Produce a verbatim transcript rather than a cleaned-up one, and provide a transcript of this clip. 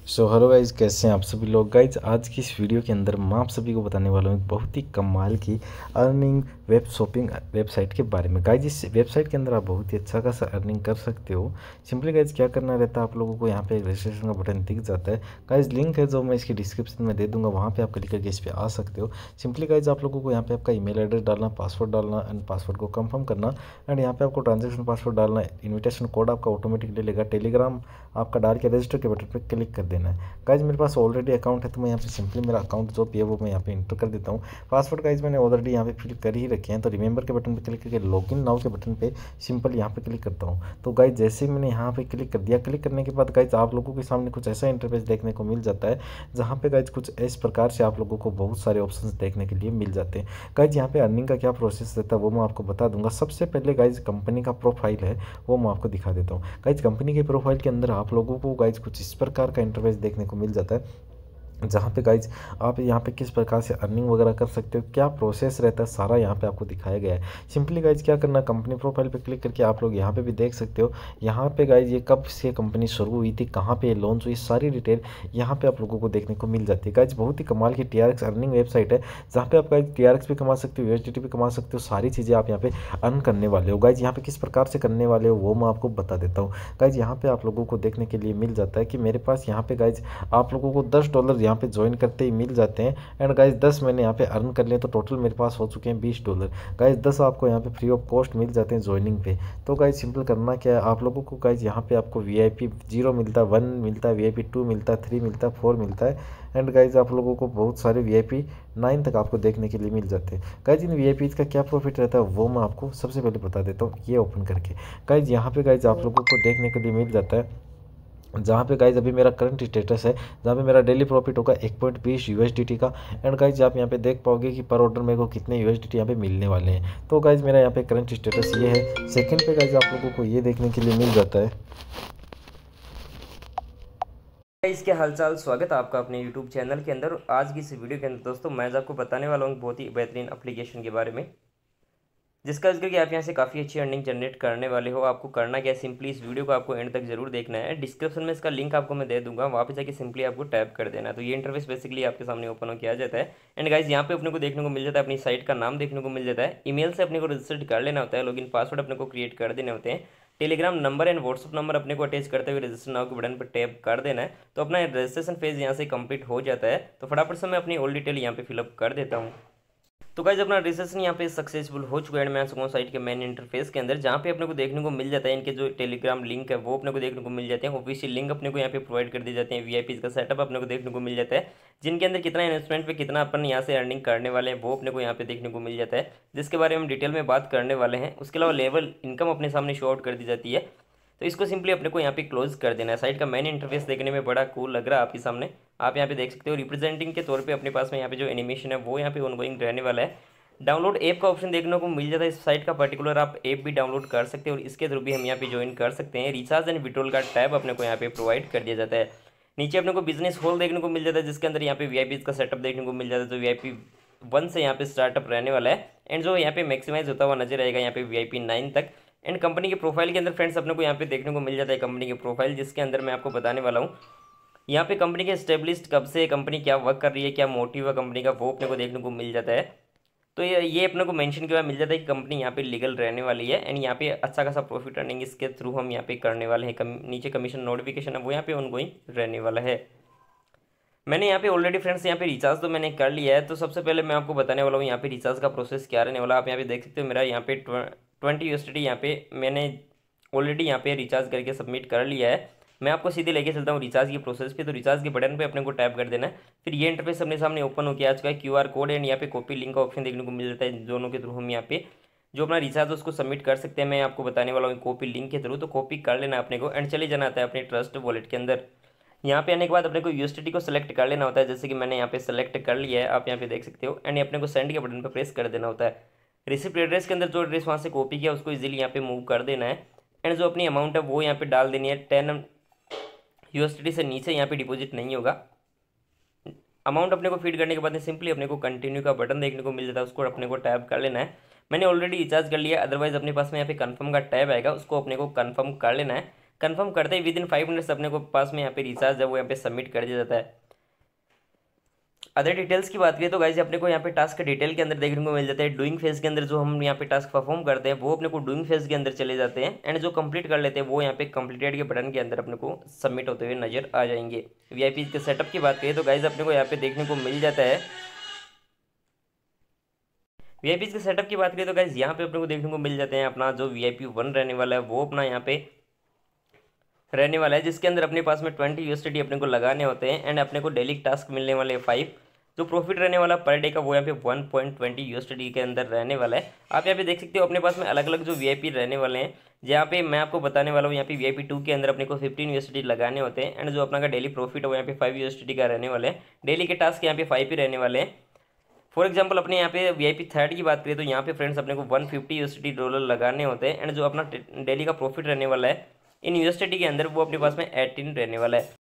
So hello guys, कैसे हैं आप सभी लोग। गाइज आज की इस वीडियो के अंदर मैं आप सभी को बताने वाला हूँ एक बहुत ही कमाल की अर्निंग वेब शॉपिंग वेबसाइट के बारे में। गाइज इस वेबसाइट के अंदर आप बहुत ही अच्छा खासा अर्निंग कर सकते हो। सिंपली गाइज क्या करना रहता है, आप लोगों को यहाँ पे रजिस्ट्रेशन का बटन दिख जाता है। गाइज लिंक है जो मैं इसकी डिस्क्रिप्शन में दे दूंगा, वहाँ पर आप क्लिक करके इस पर आ सकते हो। सिंपली गाइज आप लोगों को यहाँ पे आपका ईमेल एड्रेस डालना, पासवर्ड डालना एंड पासवर्ड को कंफर्म करना एंड यहाँ पे आपको ट्रांजेक्शन पासवर्ड डालना, इन्विटेशन कोड आपका ऑटोमेटिक ले लेगा, टेलीग्राम आपका डाल के रजिस्टर के बटन पर क्लिक कर देना है। गाइज मेरे पास ऑलरेडी अकाउंट है तो मैं यहाँ पे सिंपली मेरा अकाउंट जो भी है वो मैं यहाँ पे इंटर कर देता हूँ। पासवर्ड गाइज मैंने ऑलरेडी यहाँ पे फिल कर ही रखे हैं, तो रिमेंबर के बटन पे क्लिक करके लॉगिन नाउ के बटन पे सिंपल यहाँ पे क्लिक करता हूँ। तो गाइज जैसे ही मैंने यहाँ पे क्लिक कर दिया, क्लिक करने के बाद गाइज आप लोगों के सामने कुछ ऐसा इंटरफेस देखने को मिल जाता है जहाँ पे गाइज कुछ इस प्रकार से आप लोगों को बहुत सारे ऑप्शन देखने के लिए मिल जाते हैं। गाइज यहाँ पे अर्निंग का क्या प्रोसेस रहता है वो मैं आपको बता दूंगा। सबसे पहले गाइज कंपनी का प्रोफाइल है वो मैं आपको दिखा देता हूँ। गाइज कंपनी के प्रोफाइल के अंदर आप लोगों को गाइज कुछ इस प्रकार का इंटरफेस देखने को मिल जाता है जहाँ पे गाइज आप यहाँ पे किस प्रकार से अर्निंग वगैरह कर सकते हो, क्या प्रोसेस रहता है, सारा यहाँ पे आपको दिखाया गया है। सिंपली गाइज क्या करना, कंपनी प्रोफाइल पे क्लिक करके आप लोग यहाँ पे भी देख सकते हो। यहाँ पे गाइज ये कब से कंपनी शुरू हुई थी, कहाँ पे लॉन्च हुई, सारी डिटेल यहाँ पे आप लोगों को देखने को मिल जाती है। गाइज बहुत ही कमाल की T R X earning website है जहाँ पे आप गाइज टी आर एक्स भी कमा सकते हो, यू एस डी टी भी कमा सकते हो, सारी चीज़ें आप यहाँ पे अर्न करने वाले हो। गाइज यहाँ पे किस प्रकार से करने वाले हो वो मैं आपको बता देता हूँ। गाइज यहाँ पे आप लोगों को देखने के लिए मिल जाता है कि मेरे पास यहाँ पे गाइज आप लोगों को दस डॉलर यहाँ पे ज्वाइन करते मिल जाते हैं एंड गाइज दस मैंने यहाँ पे अर्न कर लिए तो टोटल मेरे पास हो चुके हैं बीस डॉलर। गाइज दस आपको यहाँ पे फ्री ऑफ कॉस्ट मिल जाते हैं ज्वाइनिंग पे। तो गाइज सिंपल करना क्या है, आप लोगों को गाइज यहाँ पे आपको वी आई पी जीरो मिलता है, वन मिलता है, वी आई पी टू मिलता है, थ्री मिलता है, फोर मिलता है एंड गाइज आप लोगों को बहुत सारे वी आई पी नाइन तक आपको देखने के लिए मिल जाते हैं। गाइज इन वी आई पीज का क्या प्रॉफिट रहता है वो मैं आपको सबसे पहले बता देता हूँ, ये ओपन करके। गाइज यहाँ पे गाइज आप लोगों को देखने के लिए मिल जाता है जहाँ पे गाइज अभी मेरा करंट स्टेटस है, जहाँ पे मेरा डेली प्रॉफिट होगा एक पॉइंट बीस यू एस डी टी का एंड गाइज आप यहाँ पे देख पाओगे कि पर ऑर्डर मेरे को कितने यू एस डी टी यहाँ पे मिलने वाले हैं। तो गाइज मेरा यहाँ पे करंट स्टेटस ये है। सेकंड पे गाइज आप लोगों को ये देखने के लिए मिल जाता है। इसके हालचाल, स्वागत है आपका अपने यूट्यूब चैनल के अंदर। आज की इस वीडियो के अंदर दोस्तों मैं आपको बताने वाला हूँ बहुत ही बेहतरीन एप्लीकेशन के बारे में, जिसका जिक्र कि आप यहाँ से काफ़ी अच्छी अर्निंग जनरेट करने वाले हो। आपको करना क्या है, सिंपली इस वीडियो को आपको एंड तक जरूर देखना है। डिस्क्रिप्शन में इसका लिंक आपको मैं दे दूंगा, वहाँ पे जाके सिंपली आपको टैप कर देना है। तो ये इंटरफेस बेसिकली आपके सामने ओपन हो किया जाता है एंड गाइज यहाँ पे अपने को देखने को मिल जाता है, अपनी साइट का नाम देखने को मिल जाता है। ईमेल से अपने को रजिस्टर्ड कर लेना होता है, लॉगिन पासवर्ड अपने को क्रिएट कर देने होते हैं। Telegram number and WhatsApp number अपने को अटैच करते हुए रजिस्टर नाउ के बटन पर टैप कर देना है। तो अपना रजिस्ट्रेशन फेज यहाँ से कंप्लीट हो जाता है। तो फटाफट से मैं अपनी ऑल डिटेल यहाँ पे फिलअप कर देता हूँ। तो गाइज अपना रजिस्ट्रेशन यहाँ पे सक्सेसफुल हो चुका है। मैं आ चुका हूँ साइट के मेन इंटरफेस के अंदर, जहाँ पे अपने को देखने को मिल जाता है इनके जो टेलीग्राम लिंक है वो अपने को देखने को मिल जाते हैं। ऑफिशियल लिंक अपने को यहाँ पे प्रोवाइड कर दी जाते हैं। वी आई पी का सेटअप अपने को देखने को मिल जाता है, जिनके अंदर कितना इन्वेस्टमेंट पे कितना अपन यहाँ से अर्निंग करने वाले हैं वो अपने को यहाँ पे देखने को मिल जाता है, जिसके बारे में हम डिटेल में बात करने वाले हैं। उसके अलावा लेवल इनकम अपने सामने शो आउट कर दी जाती है। तो इसको सिंपली अपने को यहाँ पे क्लोज कर देना है। साइट का मेन इंटरफेस देखने में बड़ा कूल लग रहा है आपके सामने, आप यहाँ पे देख सकते हो। रिप्रेजेंटिंग के तौर पे अपने पास में यहाँ पे जो एनिमेशन है वो यहाँ पे ऑनगोइंग रहने वाला है। डाउनलोड ऐप का ऑप्शन देखने को मिल जाता है इस साइट का पर्टिकुलर, आप ऐप भी डाउनलोड कर सकते हैं और इसके थ्रू भी हम यहाँ पे ज्वाइन कर सकते हैं। रिचार्ज एंड विड्रॉल का टैब अपने को यहाँ पे प्रोवाइड कर दिया जाता है। नीचे अपने को बिजनेस हॉल देखने को मिल जाता है, जिसके अंदर यहाँ पे वी आई पी का सेटअप देखने को मिल जाता है। तो वी आई पी वन से यहाँ पे स्टार्टअप रहने वाला है एंड जो यहाँ पे मैक्सिमाइज होता हुआ नजर आएगा यहाँ पे वी आई पी नाइन तक। एंड कंपनी के प्रोफाइल के अंदर फ्रेंड्स अपने को यहाँ पे देखने को मिल जाता है कंपनी के प्रोफाइल, जिसके अंदर मैं आपको बताने वाला हूँ यहाँ पे कंपनी के एस्टेब्लिश्ड कब से, कंपनी क्या वर्क कर रही है, क्या मोटिव है कंपनी का, वो अपने को देखने को मिल जाता है। तो ये ये अपने को मेंशन के बाद मिल जाता है कि कंपनी यहाँ पे लीगल रहने वाली है एंड यहाँ पे अच्छा खासा प्रॉफिट अर्निंग इसके थ्रू हम यहाँ पे करने वाले हैं। कम, नीचे कमीशन नोटिफिकेशन है वो यहाँ पे ऑनगोइंग रहने वाला है। मैंने यहाँ पे ऑलरेडी फ्रेंड्स यहाँ पे रिचार्ज तो मैंने कर लिया है। तो सबसे पहले मैं आपको बताने वाला हूँ यहाँ पे रिचार्ज का प्रोसेस क्या रहने वाला। आप यहाँ पे देख सकते हो मेरा यहाँ पे twenty U S D T यहाँ पे मैंने ऑलरेडी यहाँ पे रिचार्ज करके सबमिट कर लिया है। मैं आपको सीधे लेके चलता हूँ रिचार्ज की प्रोसेस पे। तो रिचार्ज के बटन पे अपने को टैप कर देना है, फिर ये इंटरफेस अपने सामने ओपन हो गया। आज का क्यू आर कोड एंड यहाँ पे कॉपी लिंक का ऑप्शन देखने को मिल जाता है, दोनों के थ्रू हम यहाँ पे जो अपना रिचार्ज है उसको सबमिट कर सकते हैं। मैं आपको बताने वाला हूँ कॉपी लिंक के थ्रू, तो कॉपी कर लेना अपने को एंड चले जाना आता है अपने ट्रस्ट वॉलेट के अंदर। यहाँ पे आने के बाद अपने को यू एस डी टी को सेलेक्ट कर लेना होता है, जैसे कि मैंने यहाँ पे सेलेक्ट कर लिया है, आप यहाँ पे देख सकते हो। एंड अपने को सेंड के बटन पर प्रेस कर देना होता है। रिसिप्ट एड्रेस के अंदर जो एड्रेस वहाँ से कॉपी किया उसको इजीली यहाँ पे मूव कर देना है एंड जो अपनी अमाउंट है वो यहाँ पे डाल देनी है। Ten U S D T से नीचे यहाँ पे डिपॉजिट नहीं होगा। अमाउंट अपने को फीड करने के बाद सिंपली अपने को कंटिन्यू का बटन देखने को मिल जाता है, उसको अपने को टैप कर लेना है। मैंने ऑलरेडी रिचार्ज कर लिया, अदरवाइज अपने पास में यहाँ पे कंफर्म का टैब आएगा, उसको अपने को कंफर्म कर लेना है। कंफर्म करते ही विद इन फाइव मिनट्स अपने को पास में यहाँ पे रिचार्ज है वो यहाँ पे सबमिट कर दिया जाता है। अदर डिटेल्स की बात करें तो गाइस अपने को यहाँ पे टास्क डिटेल के अंदर देखने को मिल जाता है। डूइंग फेज के अंदर जो हम यहाँ पे टास्क परफॉर्म करते हैं वो अपने को डूइंग फेज के अंदर चले जाते हैं, एंड जो कंप्लीट कर लेते हैं वो यहाँ पे कंप्लीटेड के बटन के अंदर अपने को सबमिट होते हुए नजर आ जाएंगे। वीआईपी के सेटअप की बात करें तो गाइस अपने को यहाँ पे देखने को मिल जाता है। वीआईपी के सेटअप की बात करें तो गाइस यहाँ पे अपने को देखने को मिल जाते हैं अपना जो वीआईपी वन रहने वाला है वो अपना यहाँ पे रहने वाला है, जिसके अंदर अपने पास में ट्वेंटी यूएसडी अपने को लगाने होते हैं, एंड अपने को डेली टास्क मिलने वाले फाइव। जो प्रॉफिट रहने वाला पर डे का वो यहाँ पे वन पॉइंट ट्वेंटी यूएसडी के अंदर रहने वाला है। आप यहाँ पे देख सकते हो अपने पास में अलग अलग जो वीआईपी रहने वाले हैं, जहाँ पे मैं आपको बताने वाला हूँ यहाँ पे वीआईपी टू के अंदर अपने को फिफ्टीन यूएसडी लगाने होते हैं, एंड जो अपना का डेली प्रॉफिट है वो यहाँ पे फाइव यूएसडी का रहने वाले हैं। डेली के टास्क यहाँ पे फाइव ही रहने वाले हैं। फॉर एग्जाम्पल अपने यहाँ पे वीआईपी थर्ड की बात करें तो यहाँ पे फ्रेंड्स अपने को वन फिफ्टी यूएसडी डॉलर लगाने होते हैं, एंड जो अपना डेली का प्रॉफिट रहने वाला है इन यूएसडी के अंदर वो अपने पास में एटीन रहने वाला है।